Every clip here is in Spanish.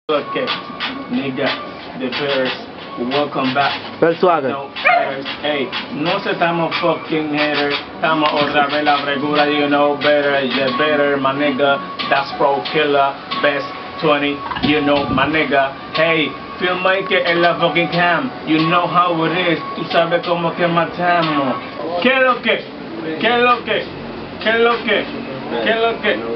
Okay, nigga, the Bears, welcome back. Swagger. No, hey, no se estamos fucking haters, estamos otra vez la fregura, you know better, yeah better, my nigga, that's pro killer, best 20, you know my nigga, hey, filmmaker en la fucking cam, you know how it is, tú sabes cómo que matamos. ¿Qué es lo que? ¿Qué es lo que? ¿Qué es lo que? ¿Qué es lo que?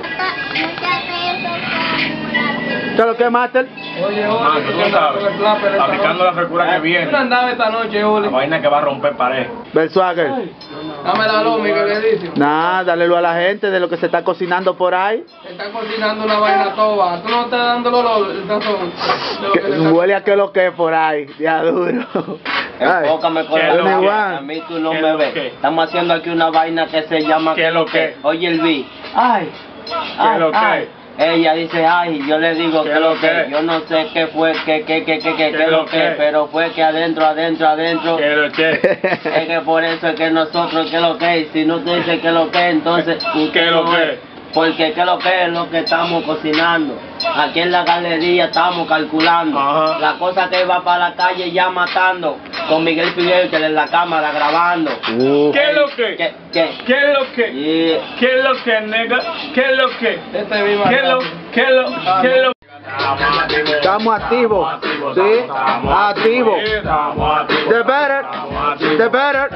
¿Qué es lo que, Master? Oye, tú sabes, aplicando la frescura que viene. ¿Tú no andabas esta noche, Oli? La vaina que va a romper pared. Swagger. Dame la lomi que le dice. Nada, dale luz a la gente de lo que se está cocinando por ahí. Se está cocinando una vaina toba. Tú no estás dando el sazón. Huele a que lo que es por ahí, ya duro. Enfócame con la Tony loca, Juan. a mí tú no me ves. Estamos haciendo aquí una vaina que se llama ¿Qué lo que? Oye el beat. Ay, ¿Qué lo que? Ella dice ay, yo le digo ¿Qué que lo lo que? que. Yo no sé qué fue, qué lo lo que? que, pero fue que adentro. ¿Qué lo que? Es que por eso es que nosotros, ¿qué lo que? Si no te dice qué lo que, entonces ¿Qué lo que? Porque qué lo que es lo que estamos cocinando. Aquí en la galería estamos calculando. Ajá. La cosa que va para la calle ya matando. Con Miguel Figueroa en la cámara grabando. ¿Qué lo que? ¿Qué? ¿Qué lo que? Yeah. ¿Qué lo que, nigga? ¿Qué lo que? Este mismo. ¿Qué lo? Estamos activos. Sí, activos. The better. The better.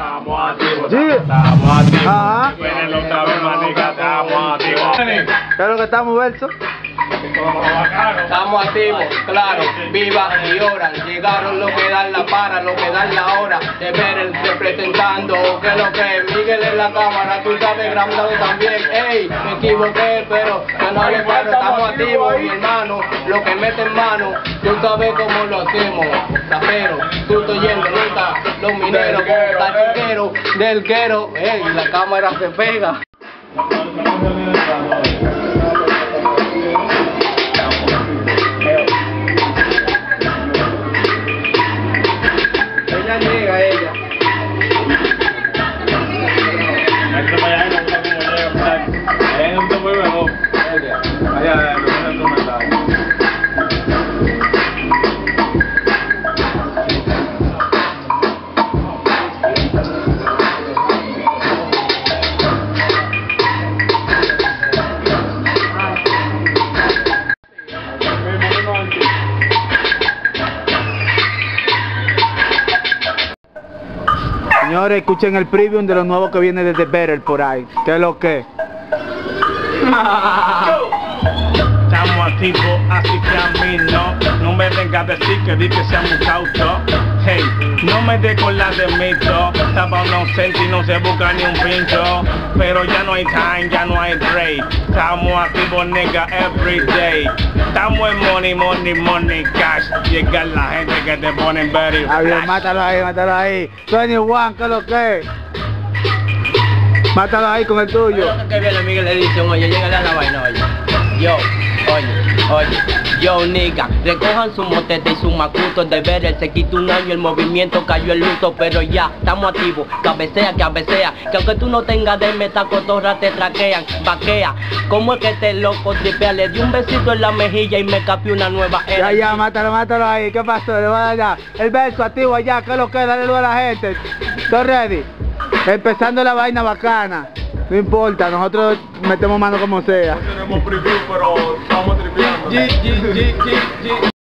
Sí. Ajá. ¿Qué es lo que estamos, Verso? Estamos activos, claro, viva y oran. Llegaron los que dan la para, los que dan la hora. De ver el representando, que lo que Miguel en la cámara, tú sabes grabando también. Ey, me equivoqué, pero yo no le paro. Estamos activos, mi hermano, lo que mete en mano, tú sabes cómo lo hacemos. Rapero, tú estoy yendo nunca, los mineros, como tachiquero, del quero. Ey, la cámara se pega. Ella llega, ella. Señores, escuchen el preview de lo nuevo que viene de The Better por ahí. ¿Qué es lo que? Estamos activos, así que a mí no me venga a decir que seamos cautos. Hey, no me dé con la de mito. Estaba inocente y no se busca ni un pincho. Pero ya no hay time, ya no hay break. Estamos activos, nigga, every day. Estamos en money, cash. Llega la gente que te ponen very Ah, bien, flash. mátalo ahí. Tony Juan, ¿qué es lo que es? Mátalo ahí con el tuyo. Que viene Miguel le dice, oye, llegale a la vaina, oye. Yo, nigga, recojan su motete y su macuto. De ver el se quita un año, el movimiento cayó el luto. Pero ya, estamos activos, cabecea, que aunque tú no tengas de meta, cotorra te traquean, vaquea. ¿Cómo es que este loco tripea? Le di un besito en la mejilla y me capió una nueva era. Ya, mátalo ahí. ¿Qué pasó? Le voy a dar el verso activo allá. ¿Qué es lo que es? Dale luz a la gente. ¿Estás ready? Empezando la vaina bacana. No importa, nosotros metemos mano como sea. No tenemos preview, pero estamos tripeando.